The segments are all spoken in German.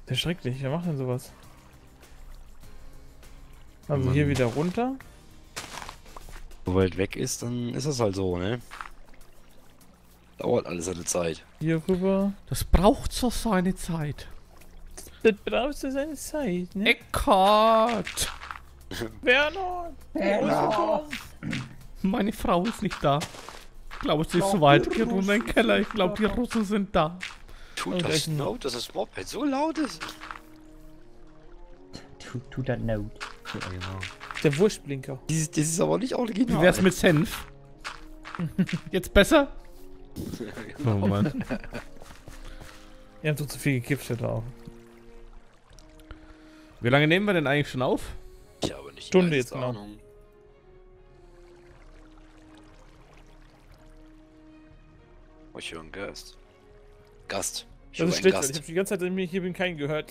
Das ist schrecklich, wer macht denn sowas? Also hier wieder runter. So weit weg ist, dann ist das halt so, ne? Dauert alles seine Zeit. Hier rüber. Das braucht so seine Zeit. Das brauchst du seine Zeit, ne? Eckhart! Werner! Meine Frau ist nicht da. Ich glaube, sie ist so weit hier runter in den Keller. Ich glaube, die Russen sind da. Tut das laut, dass das Moped so laut ist? Tut das laut. Ja, genau. Der Wurstblinker. Das ist aber nicht original. Wie wär's mit Senf? Jetzt besser? Oh Mann. Ihr habt doch zu viel gekippt, steht drauf. Wie lange nehmen wir denn eigentlich schon auf? Ich habe nicht Stunde die jetzt kleinste Ahnung. Oh, ich höre einen Gast. Gast. Ich Das höre ist einen schlecht, weil ich Gast. habe die ganze Zeit, seitdem ich hier bin, keinen gehört.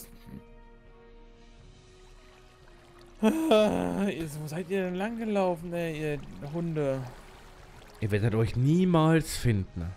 Wo seid ihr denn lang gelaufen, ey, ihr Hunde? Ihr werdet euch niemals finden.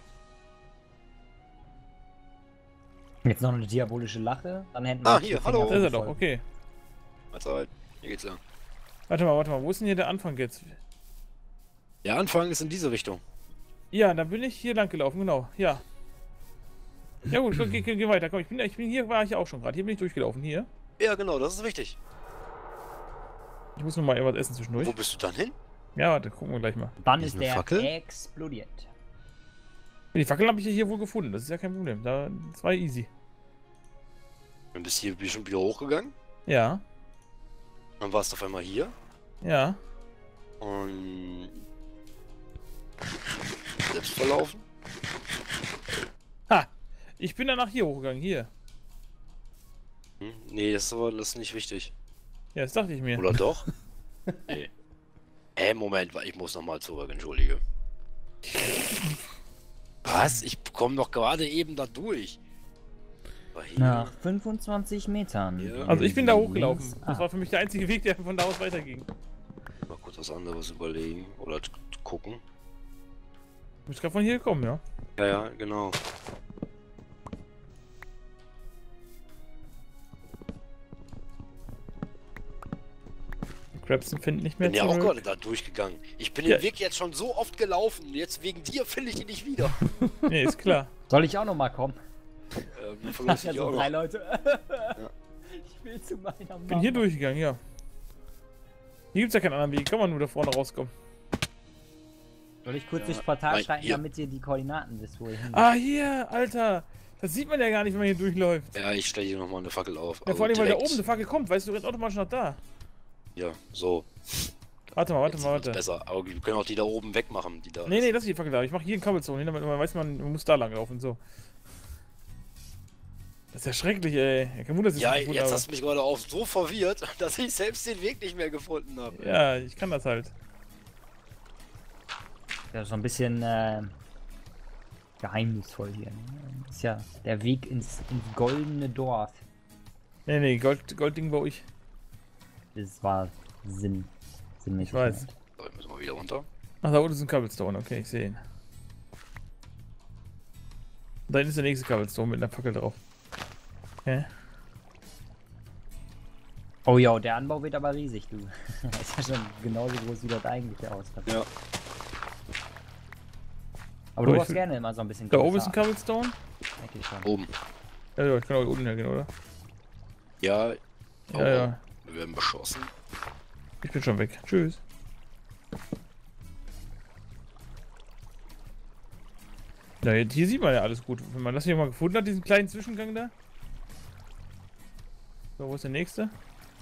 Jetzt noch eine diabolische Lache, dann hätten Ah, die hier, Finger hallo. Da ist er doch, voll. okay. Also, hier geht's lang. Warte mal, wo ist denn hier der Anfang jetzt? Der Anfang ist in diese Richtung. Ja, dann bin ich hier lang gelaufen, genau, ja. Ja gut, geh weiter, komm, ich bin hier, war ich auch schon gerade, hier bin ich durchgelaufen, hier. Ja, genau, das ist richtig. Ich muss nur mal etwas essen zwischendurch. Wo bist du dann hin? Ja, warte, gucken wir gleich mal. Dann Ist ist eine der Fackel? explodiert. Die Fackel habe ich ja hier wohl gefunden, das ist ja kein Problem, das war easy. Dann bist du hier schon wieder hochgegangen. Ja, Dann warst du auf einmal hier. ja. Und... selbst verlaufen. Ha! Ich bin danach hier hochgegangen, hier. Hm? Nee, das ist nicht wichtig. Ja, das dachte ich mir. Oder doch? Nee. Moment, ich muss nochmal zurück, entschuldige. Was? Ich komme doch gerade eben da durch. War hier? Nach 25 Metern. Ja. Also ich bin da hochgelaufen. Links Das ab. war für mich der einzige Weg, der von da aus weiterging. Mal kurz was anderes überlegen. Oder gucken. Du bist gerade von hier gekommen, ja? Ja, ja, genau. Crabson finden nicht mehr Bin ja auch zurück. gerade da durchgegangen. Ich bin Ja. den Weg jetzt schon so oft gelaufen. Jetzt wegen dir finde ich ihn nicht wieder. Nee, ist klar. Soll ich auch noch mal kommen? Wie verlust ich Ja, auch so 3 noch. Leute. Ich will zu meiner Mama. Ich bin hier durchgegangen, ja. Hier gibt's ja keinen anderen Weg. Kann man nur da vorne rauskommen. Soll ich kurz durchs Portal Nein, schreiten, hier. damit ihr die Koordinaten wisst, wo ihr hin Ah, hier, Alter. Das sieht man ja gar nicht, wenn man hier durchläuft. Ja, ich stelle hier nochmal eine Fackel auf. Ja, Also vor allem, weil da direkt. oben eine Fackel kommt. Weißt du, du rennst automatisch nach da. Ja, so. Warte mal, Jetzt wird's warte. besser. Aber wir können auch die da oben wegmachen, die da. Nee, nee, das ist die Fackel da. Ich mach hier einen Cobblestone hin, damit man weiß, man muss da lang laufen. So. Das ist ja schrecklich, ey. Ja, kein Wunder, dass ich Ja, das gefunden jetzt habe. hast du mich gerade auch so verwirrt, dass ich selbst den Weg nicht mehr gefunden habe. Ja, ich kann das halt. Ja, so ein bisschen geheimnisvoll hier. Ne? Ist ja der Weg ins goldene Dorf. Nee, nee, Goldding baue ich. Das war sinnmäßig. Ich weiß. So, jetzt müssen wir wieder runter. Ach, da unten ist ein Cobblestone. Okay, ich sehe ihn. Und da hinten ist der nächste Cobblestone mit einer Fackel drauf. Okay. Oh ja, der Anbau wird aber riesig, du. Das ist ja schon genauso groß wie das eigentliche Haus. Ja. Aber So, du ich hast will- gerne immer so ein bisschen Da oben ist ein größer. Cobblestone. Eigentlich schon. Oben. Ja, ja, ich kann auch unten hergehen, oder? Ja. Ja, ja. Wir werden beschossen. Ich bin schon weg. Tschüss. Ja, hier sieht man ja alles gut. Wenn man das hier mal gefunden hat, diesen kleinen Zwischengang da. So, wo ist der nächste?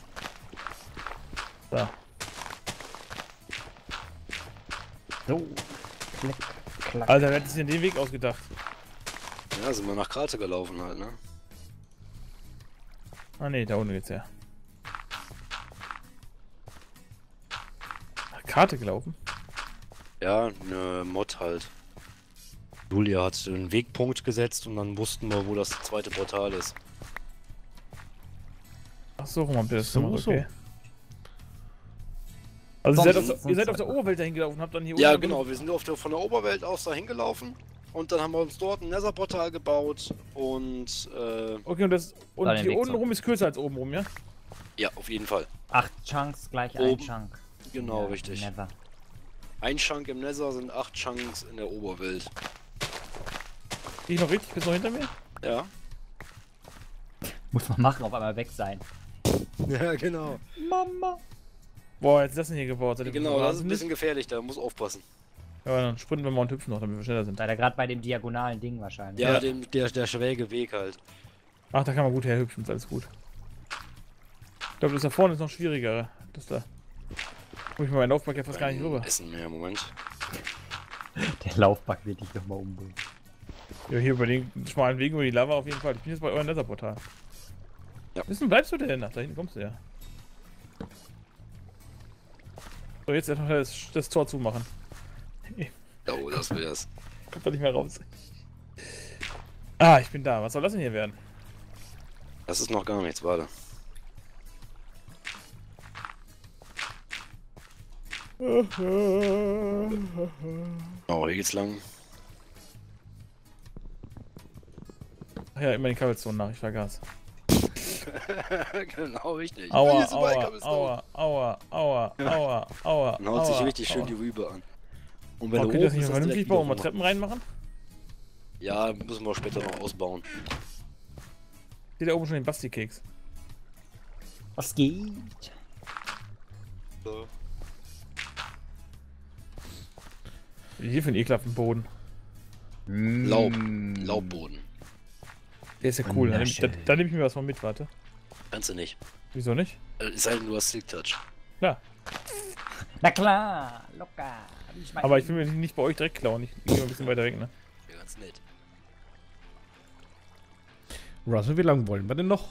Da. So. Klick, klack. Alter, wer hat sich denn den Weg ausgedacht? Ja, sind wir nach Karte gelaufen halt, ne? Ah ne, da unten geht's her. Nach Karte gelaufen? Ja, eine Mod halt. Julia hat einen Wegpunkt gesetzt und dann wussten wir, wo das zweite Portal ist. Ach so, rum habt ihr das So, gemacht, so. okay. Also Sonst- ihr seid auf sonst- der Oberwelt dahin gelaufen, habt dann hier Ja, unten- genau, wir sind von der Oberwelt aus dahin gelaufen Und dann haben wir uns dort ein Nether-Portal gebaut und Okay, und Da den hier Weg unten so. rum ist kürzer als oben rum, ja? ja, auf jeden Fall. 8 Chunks gleich ein Oben. Chunk. Genau, Ja, richtig. Nether. Ein Chunk im Nether sind 8 Chunks in der Oberwelt. Geh ich noch richtig? Bist du noch hinter mir? Ja. Muss man machen, auf einmal weg sein. Ja, genau. Mama. Boah, jetzt ist das denn hier gebaut. Seid ihr Genau, das ist ein wahnsinnig? bisschen gefährlich, da muss aufpassen. Ja, dann sprinten wir mal und hüpfen noch, damit wir schneller sind. Seid ihr gerade bei dem diagonalen Ding wahrscheinlich. Ja, Ja. der schräge Weg halt. Ach, da kann man gut herhüpfen, ist alles gut. Ich glaube, das da vorne ist noch schwieriger. Das da. Muss ich mal meinen Laufback ja fast gar nicht rüber. Essen mehr, Moment. Der Laufback wird dich nochmal umbringen. Ja, hier über den schmalen Weg über die Lava auf jeden Fall. Ich bin jetzt bei eurem Netherportal. Ja. Wissen, bleibst du denn? Ach, da hinten kommst du ja. So, jetzt erstmal das Tor zumachen. Oh, das wär's. Kommt doch nicht mehr raus. Ah, ich bin da. Was soll das denn hier werden? Das ist noch gar nichts, warte. Oh, hier geht's lang. Ach ja, immer den Cobblestone nach, ich vergaß. Genau, richtig. Aua, Hier ist überall aua, Cobblestone. aua, aua, aua, aua, aua. Dann haut sich aua, richtig schön aua. die Rübe an. Und wenn Oh, du könnt ihr das oben nicht ist, mal das vernünftig direkt bauen, mal wieder Treppen reinmachen? Ja, müssen wir später noch ausbauen. Seht da oben schon den Basti-Keks. Was geht? So. Hier für einen ekelhaften Boden. Laubboden. Der ist ja cool. Da Wunderschön. nehm ich mir was mal mit, warte. Kannst du nicht. Wieso nicht? Es sei denn, du hast Silk Touch. Klar. Na klar, locker. Aber ich will mir nicht bei euch direkt klauen. Ich gehe mal ein bisschen weiter weg, ne? Wäre ganz nett. Russell, wie lange wollen wir denn noch?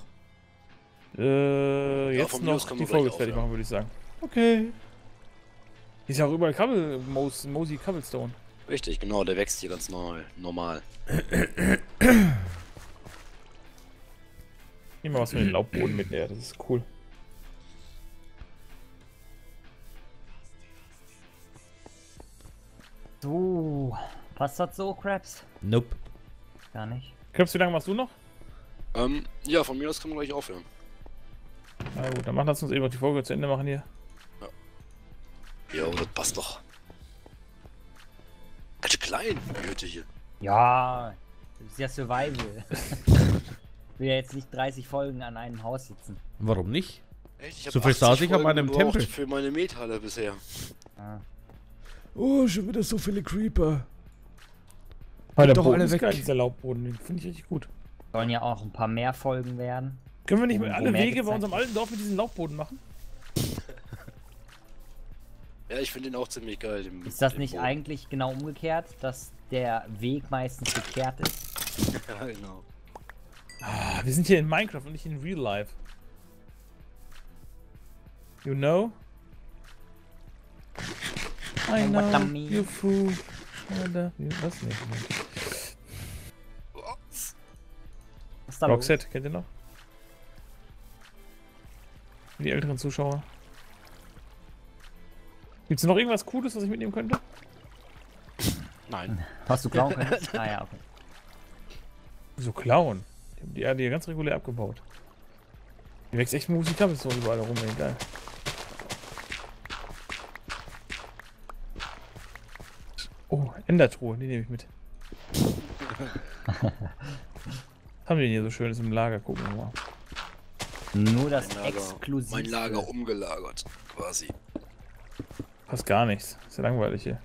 Jetzt von mir aus noch können die wir gleich Folge fertig aufhören. machen, würde ich sagen. Okay. Hier ist ja auch überall Mosey Cobblestone. Richtig, genau, der wächst hier ganz normal. Nehmen wir was für den Laubboden mit, ja, das ist cool. So, passt das so, Krabs? Nope. Gar nicht. Krebs, wie lange machst du noch? Ja, von mir aus können wir gleich aufhören. Na gut, dann machen wir uns eben noch die Folge zu Ende machen hier. Ja, das passt doch. Ganz klein, die Hütte hier. Ja, das ist ja Survival. Ich will ja jetzt nicht 30 Folgen an einem Haus sitzen. Warum nicht? Echt? Ich hab So viel 80 saß ich an Folgen meinem gebraucht Tempel. für meine Methalle bisher. Ah. Oh, schon wieder so viele Creeper. Weil der doch Boden alle ist weg. geil, dieser Laubboden, den finde ich richtig gut. Sollen ja auch ein paar mehr Folgen werden. Können wir nicht Wo mit alle mehr Wege bei gezeigt unserem wird. alten Dorf mit diesem Laubboden machen? Ja, ich finde den auch ziemlich geil. Ist das den nicht Boden. eigentlich genau umgekehrt, dass der Weg meistens gekehrt ist? Ja, genau. Ah, wir sind hier in Minecraft und nicht in Real Life. You know? I And what know, that mean? you fool. Was nicht? Was ist da los? Roxette, kennt ihr noch? Die älteren Zuschauer. Gibt's noch irgendwas Cooles, was ich mitnehmen könnte? Nein. Was du klauen könntest? Ah ja, okay. So klauen. Die haben die Erde hier ganz regulär abgebaut. Hier wächst echt Musik ab, ist so überall rum, ey, geil. Oh, Endertruhe, die nehme ich mit. Was haben wir denn hier so schönes im Lager? Gucken wir mal. Nur das Mein Lager, exklusiv. mein Lager umgelagert, quasi. Fast gar nichts. Ist ja langweilig hier.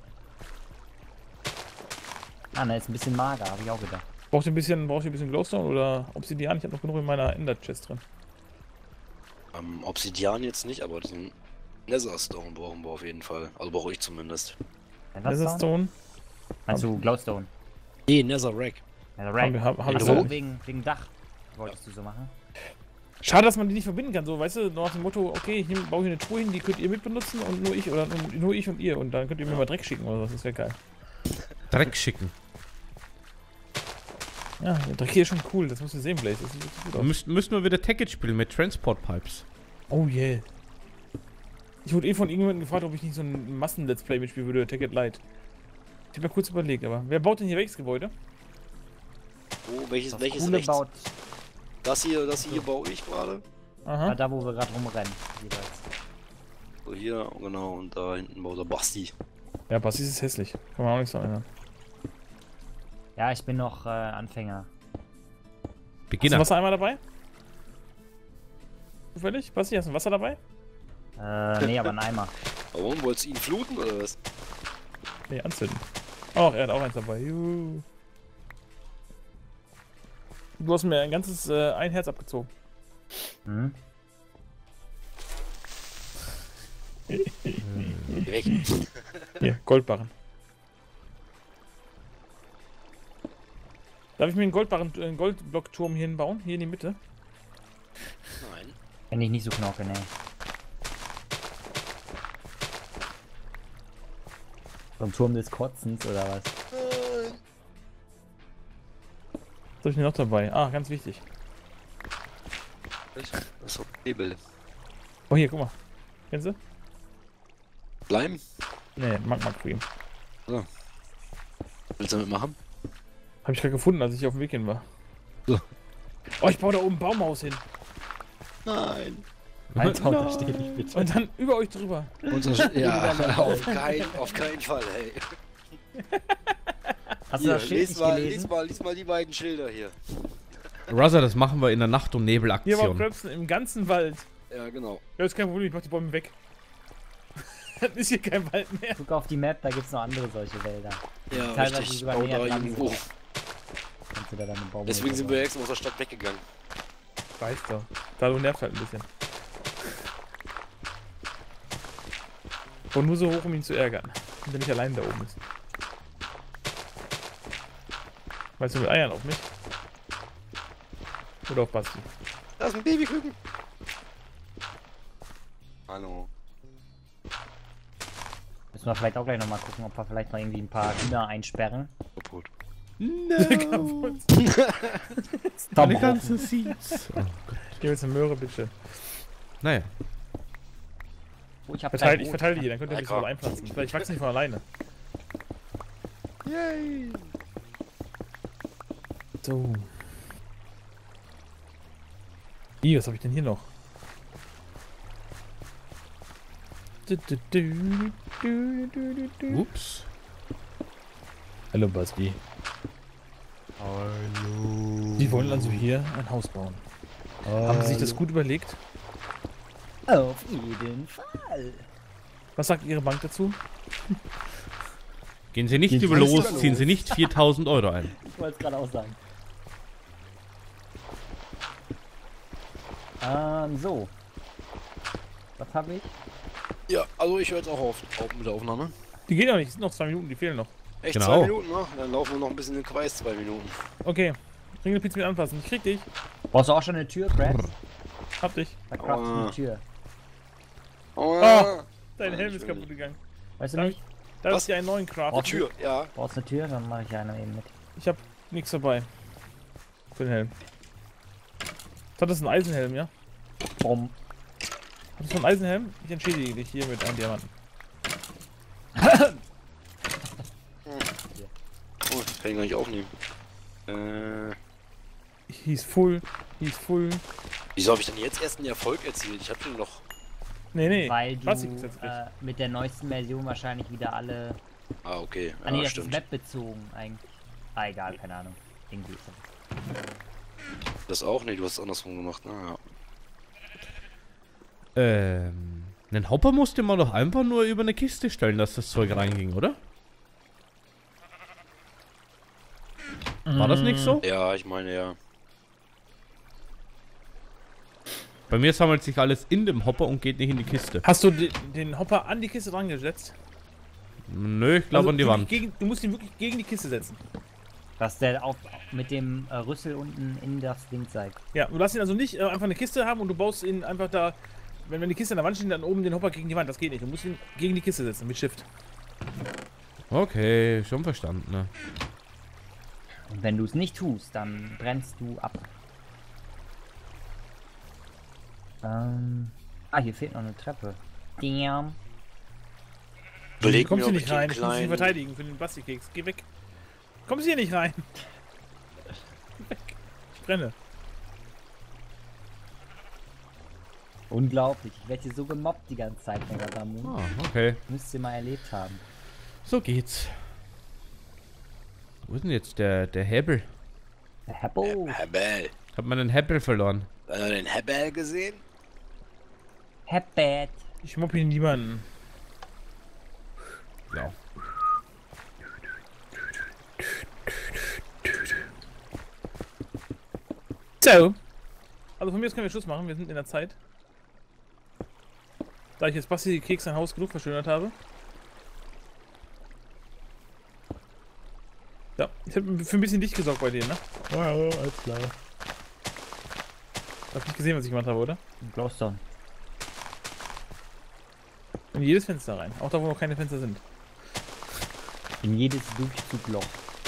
Ah, ne, ist ein bisschen mager, habe ich auch gedacht. Braucht ihr ein bisschen Glowstone oder Obsidian? Ich habe noch genug in meiner Ender-Chest drin. Obsidian jetzt nicht, aber diesen Netherstone brauchen wir auf jeden Fall. Also brauche ich zumindest. Netherstone? Meinst du Glowstone? Nee, Netherrack. Ja, Haben wir- haben Ach wir so, nicht. wegen Dach wolltest du so machen. Schade, dass man die nicht verbinden kann. So, weißt du, nach dem Motto, okay, ich baue hier eine Truhe hin, die könnt ihr mitbenutzen und nur ich oder nur ich und ihr. Und dann könnt ihr mir mal Dreck schicken oder was. Das wäre geil. Dreck schicken. Ja, der Dreck hier ist schon cool. Das musst du sehen, Blaze. Das sieht richtig gut aus. Müssen wir wieder Tacket spielen mit Transport Pipes. Oh yeah. Ich wurde eh von irgendjemandem gefragt, ob ich nicht so ein Massen-Let's Play mitspielen würde, Tacket Light. Ich hab mir kurz überlegt, aber wer baut denn hier welches Gebäude? Wo, welches Coole rechts? baut Das hier baue ich gerade. Aha. da, wo wir gerade rumrennen. Jeweils. So hier, genau, und da hinten baut der Basti. Ja, Bastis ist hässlich. Kann man auch nicht so erinnern. Ja, ich bin noch Anfänger. Hast du Beginner. einen Wassereimer dabei? Zufällig? Basti, hast du ein Wasser dabei? Nee, aber ein Eimer. Warum? Wolltest du ihn fluten oder was? Nee, anzünden. Ach, er hat auch eins dabei. Juhu. Du hast mir ein ganzes ein Herz abgezogen. Hm? Geh weg. Hier, Goldbarren. Darf ich mir einen einen Goldblockturm hier hinbauen? Hier in die Mitte? Nein. Wenn ich nicht so knorke, ne. So ein Turm des Kotzens oder was? Was habe ich denn noch dabei? Ah, ganz wichtig. Das ist so Nebel. Oh, hier, guck mal. Kennst du? Bleiben? Nee, Magma Cream. So. Willst du damit machen? Habe ich gerade gefunden, als ich auf dem Weg hin war. So. Oh, ich baue da oben ein Baumhaus hin. Nein. Alter, da steht nicht bitte. Und dann über euch drüber. Ja, auf keinen Fall, hey. Hast du das Schild nicht gelesen? lies mal die beiden Schilder hier. Ruzzer, das machen wir in der Nacht- und Hier war Nebelaktion. Klöpsen im ganzen Wald. Ja, genau. Ja, ist kein Problem, ich mach die Bäume weg. Dann ist hier kein Wald mehr. Guck auf die Map, da gibt's noch andere solche Wälder. Ja, Teilweise richtig. sogar Bau näher da dran irgendwo. sind. Kannst du da deine Baum Deswegen sind wir extra aus der Stadt weggegangen. Weißt du. Da nervt halt ein bisschen. Und nur so hoch, um ihn zu ärgern. Und er nicht allein da oben ist. Weißt du, mit Eiern auf mich? Oder auf Basti? Da ist ein Babyküken. Hallo. Müssen wir vielleicht auch gleich nochmal gucken, ob wir vielleicht noch irgendwie ein paar Hühner einsperren. Kaputt. No. Tom Meine ganzen Seeds. Oh Gott. Gib jetzt eine Möhre, bitte. Naja. Oh, ich hab Ich verteile die, dann könnt ihr Ja, ein bisschen komm. einpflanzen. Vielleicht wachsen die von alleine. Yay. So. Ih, was habe ich denn hier noch? Ups. Hallo Basti. Hallo. Die wollen also hier ein Haus bauen. Haben Sie sich das gut überlegt? Auf jeden Fall. Was sagt Ihre Bank dazu? Gehen Sie nicht über los, ziehen Sie nicht 4.000 Euro ein. Ich wollte es gerade auch sagen. So. Was habe ich? Ja, also ich höre jetzt auch auf mit der Aufnahme. Die gehen noch nicht, es sind noch 2 Minuten, die fehlen noch. Echt, Genau. 2 Minuten noch? Dann laufen wir noch ein bisschen in den Kreis, 2 Minuten. Okay, Ringelpizza mit anpassen. Ich krieg dich. Brauchst du auch schon eine Tür, Krabs? Hab dich. Da crafts Aua. eine Tür. Oh, Ah. Dein Nein, Helm ich ist will kaputt nicht. gegangen. Weißt du Darf nicht? Darf Was? ich dir einen neuen craften? Die Tür, ja. Brauchst eine Tür? Dann mache ich eine eben mit. Ich hab nichts dabei. Für den Helm. Hat das ein Eisenhelm, ja? Bumm. Hast du einen Eisenhelm? Ich entschädige dich hier mit einem Diamanten. Oh, das kann ich gar nicht aufnehmen. He's full. Wieso habe ich denn jetzt erst einen Erfolg erzielt? Ich habe den noch. Nee. Weil du Klassik ist jetzt richtig. mit der neuesten Version wahrscheinlich wieder alle... Ah, okay. Ah nee, Ja, das ist stimmt. webbezogen eigentlich. Ah, egal, keine Ahnung. Irgendwie ist das. Das auch? Nee, du hast es andersrum gemacht. Ah, ja. Einen Hopper musste man doch einfach nur über eine Kiste stellen, dass das Zeug reinging, oder? War das nicht so? Ja, ich meine ja. Bei mir sammelt sich alles in dem Hopper und geht nicht in die Kiste. Hast du den Hopper an die Kiste dran gesetzt? Nö, ich glaube an die Wand. Du musst ihn wirklich gegen die Kiste setzen. Dass der auf, mit dem Rüssel unten in das Ding zeigt. Ja, du lässt ihn also nicht einfach eine Kiste haben und du baust ihn einfach da, wenn die Kiste an der Wand steht, dann oben den Hopper gegen die Wand. Das geht nicht. Du musst ihn gegen die Kiste setzen mit Shift. Okay, schon verstanden, ne? Und wenn du es nicht tust, dann brennst du ab. Hier fehlt noch eine Treppe. Damn. Überleg Kommst mir, du ob nicht ich den rein? Ich muss dich kleinen... verteidigen für den Plastikkeks. Geh weg. Kommst hier nicht rein. Geh weg. Ich brenne. Unglaublich. Ich werde hier so gemobbt die ganze Zeit, Megadamu. Ah, okay. Müsst ihr mal erlebt haben. So geht's. Wo ist denn jetzt der Hebel? Der Hebel. Hebel. Hat man den Hebel verloren? Hat er den Hebel gesehen? Hebel. Ich mobb hier niemanden. Ja. So. Also von mir aus können wir Schluss machen. Wir sind in der Zeit. Da ich jetzt Basti Keks sein Haus genug verschönert habe. Ja, ich habe für ein bisschen Licht gesorgt bei denen, ne? Ja, alles klar. Du hast nicht gesehen, was ich gemacht habe, oder? Glowstone. In jedes Fenster rein. Auch da, wo noch keine Fenster sind. In jedes Durchzugloch.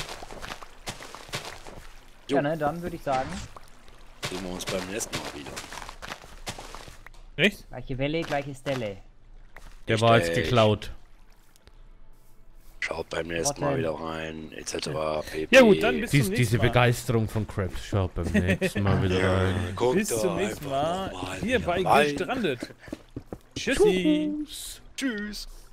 Jo. Ja, ne, dann würde ich sagen, Sehen wir uns beim nächsten Mal wieder. Echt? gleiche Welle, gleiche Stelle. Der war jetzt Richtig. geklaut. Schaut beim nächsten Mal wieder rein, etc. pp. Ja gut, dann bis zum nächsten Diese Mal. Begeisterung von Krabs. Schaut beim nächsten Mal wieder rein. Guckt Bis zum doch nächsten einfach Mal. noch mal Hier wieder bei rein. Gestrandet. Tschüssi. Tschüss. Tschüss.